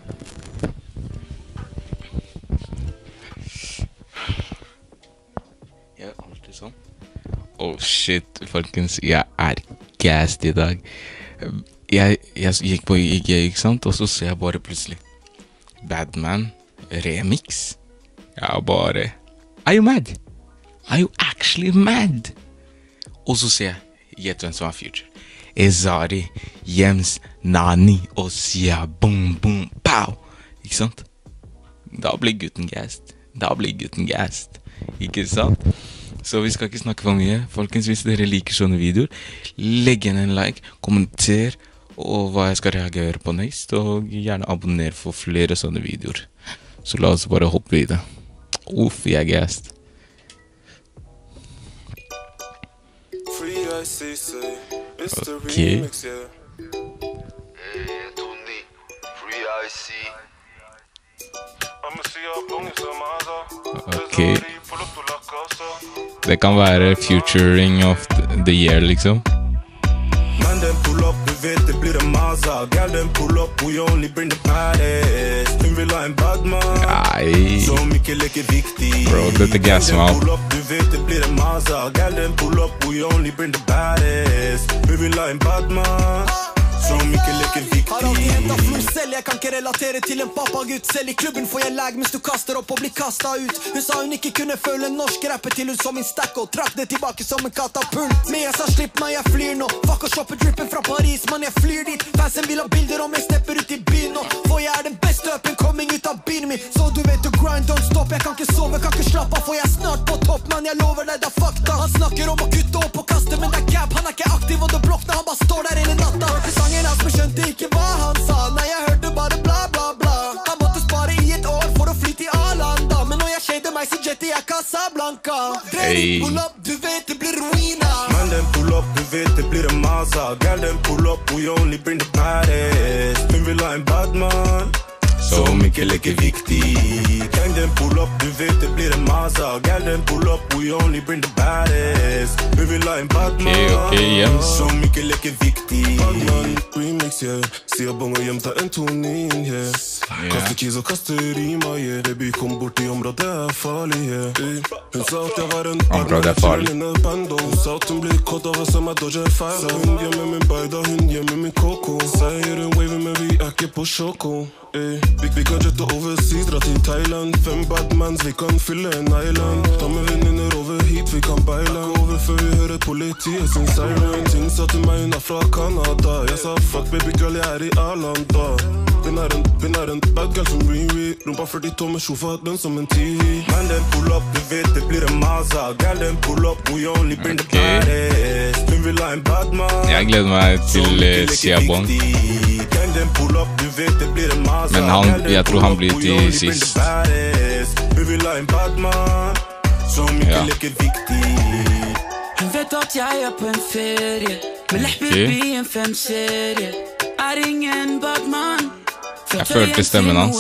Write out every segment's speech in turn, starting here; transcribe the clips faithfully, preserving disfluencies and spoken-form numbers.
Ja, alltid sånn. Oh shit, folkens, jeg er gassed i dag. Jeg, jeg gikk på I G, ikke sant? Og så ser jeg bare plutselig Badman, R M X. Jeg bare, are you mad? Are you actually mad? Og så ser jeg, gjett hvem som er future. Ezzari, Yemz, Nani og Syiabång, boom, pow. Ikke sant? Da blir gutten gassed. Da blir gutten gassed. Ikke sant? Så vi skal ikke snakke for mye. Folkens, hvis dere liker sånne videoer, legg igjen en like, kommenter, og hva jeg skal reagere på neste, og gjerne abonner for flere sånne videoer. Så la oss bare hoppe i det. Uff, jeg er gassed. Ok. Ok. Det kan være featuring of the year, liksom. Man, den pull up, du vet det blir en maza. Girl, den pull up, we only bring the baddest. Hun vil ha en Badman. Nei. Som ikke leker viktig. Bro, dette gasser meg opp. Pull up, du vet det blir en maza. Girl, den pull up, we only bring the baddest. Hun vil ha en Badman. Som ikke leker viktig. Har alltid hentet flor selv, jeg kan ikke relatere til en pappagutt. Selv i klubben får jeg lag mens du kaster opp og blir kastet ut. Hun sa hun ikke kunne føle en norsk rapper til hun som min stack og trakk det tilbake som en katapult. Men jeg sa slipp meg, jeg flyr nå. Fuck å shoppe drippen fra Paris, man jeg flyr dit. Fansen vil ha bilder om jeg stepper ut i byen nå. For jeg er den beste up and coming ut av byen min. Så du vet du grind, don't stop. Jeg kan ikke sove, kan ikke slappe av. For jeg er snart på topp, man jeg lover deg, det er fakta. Han snakker om å kutte opp og kaste, men det er gap. Han er ikke aktiv og det blokner, han bare står der hele natta. Hørte sangen hans, men skjønte ikke hva han sa. Nei, jeg hørte bare bla bla bla. Han måtte spare i et år for å fly til Arlanda. Men når jeg shader meg, så jetter jeg Casablanca. Hey. Pull up, du vet det blir ruina. Man, den pull up, du vet det blir en maza. Girl, den pull up, we only bring the baddest. Hun vil ha en Badman som ikke leker viktig. Gang, den pull up, du vet det blir en maza. Girl, den pull up, we only bring the baddest. Hun vil ha en Badman okay, okay, Yemz. som ikke leker viktig. Badman, remix, yeah. Syiabång og Yemz tar en toning, yeah. Kaste keys og kaste rima, yeah. Baby, kom bort i området, det er farlig, yeah. Hun sa at jeg var en området er farlig. Hun sa at hun blir kått av oss som er dodger feil. Sa hun hjemme min beida, hun hjemme min koko. Sier hun wave, men vi er ikke på sjoko. Vi, vi kan jette overseas, dra til Thailand. Fem Badmans, vi kan fylle en island. Ta med venninner over hit, vi kan beile over før vi hører politiet sin siren. Ting sa til meg, hun er fra Canada. Jeg sa fuck baby girl, jeg er i Arlanda. Hun er en, hun er en bad girl som Riri. Rumpa førtito med sjofa, den som en T V. Man, den pull up, du vet det blir en maza. Girl, den pull up, we only bring the baddest. Hun vil ha en Badman. Jeg gleder meg til uh, Syiabång. Men han, jeg tror han blir til sist. Ja. Hun vet at jeg er på en ferie, men lepper bli en fem-serie. Er ingen Badman. Jeg følte stemmen hans.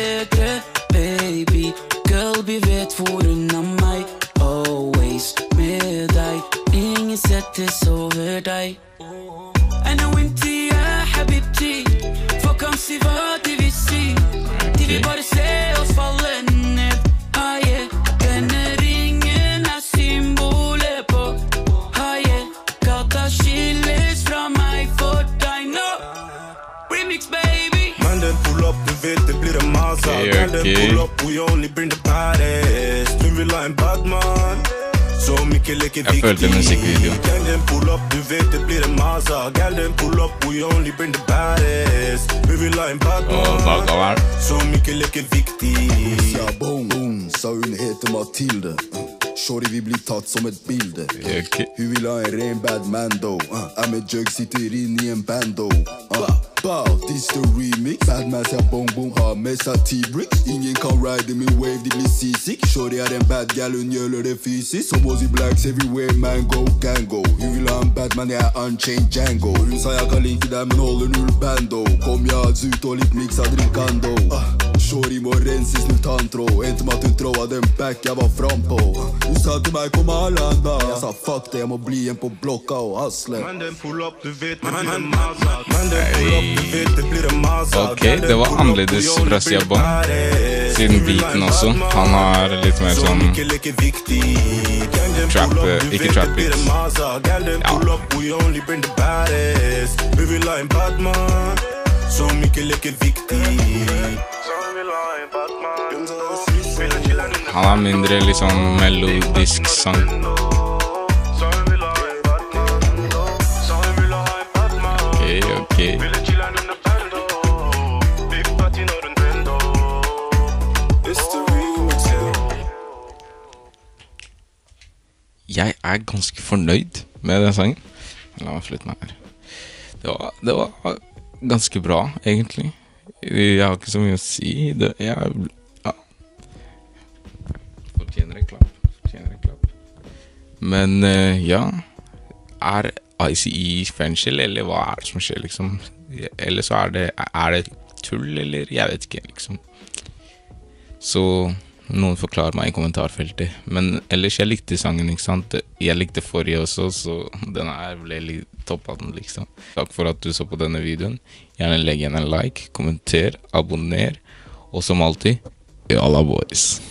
Baby, girl, vi vet hvor hun er meg. Always med deg. Ingen settes over deg. أنا وانتي يا حبيبتي فكم صفاتي في السي تيجي بارسي وصفال النب هاي كان ringen är symboler på هاي gata skilles från mig för dig no remix baby man den pull up du vet det blir en massa okay, okay. Pull up we only bring the baddest nu vill ha en Badman. Jeg følte musikkvideo. Den pull up, du vet det blir en maza. Girl, den pull up, we only bring the baddest. Vi vil ha en Badman som ikke leker viktig. Syiabång, sa hun heter Mathilde. Shorty vi blir tatt som et bilde. Hun vil ha en ren Badman do. Jeg med jug sitter inn i en bando. Bow, this the remix. Badman Syiabång boom, har med seg T-bricks. Ingen kan ride min wave, de blir seasick. Shorty er en bad gal, hun gjør det fysisk. Som oss i blacks everywhere, man go, gang go. Hun vil ha en Badman, jeg er unchained Django. Hun sa jeg kan like deg, men holder null bando. Kom jeg ut og litt mix av drikkando. Shorty må renses med tanntråd. En til meg at hun tror at den back jeg var fram på. Hun sa til meg kom alle enda. Jeg sa fuck det, jeg må bli en på blokka og hasle. Men den pull up, du vet, men den maser. Men den pull up, du vet, det blir en maser. Ok, det var annerledes fra Syiabång. Siden beaten også. Han har litt mer sånn trap, ikke trap beats. Ja. Vi vil ha en Badman som ikke leker viktig. Han har mindre litt sånn melodisk sang. Ok, ok. Jeg er ganske fornøyd med den sangen. La meg flytte meg her. Det var, det var ganske bra, egentlig. Jeg har ikke så mye å si. Det, jeg, ja. Fortjener en klapp. Fortjener en klapp. Men uh, ja, er I C I fengsel, eller hva er det som skjer, liksom? Eller så er det, er det tull, eller jeg vet ikke, liksom. Så noen forklarer meg i kommentarfeltet. Men ellers, jeg likte sangen, ikke sant? Jeg likte forrige også, så denne her ble litt topp av den, liksom. Takk for at du så på denne videoen. Gjerne legg igjen en like, kommenter, abonner, og som alltid, alla boys.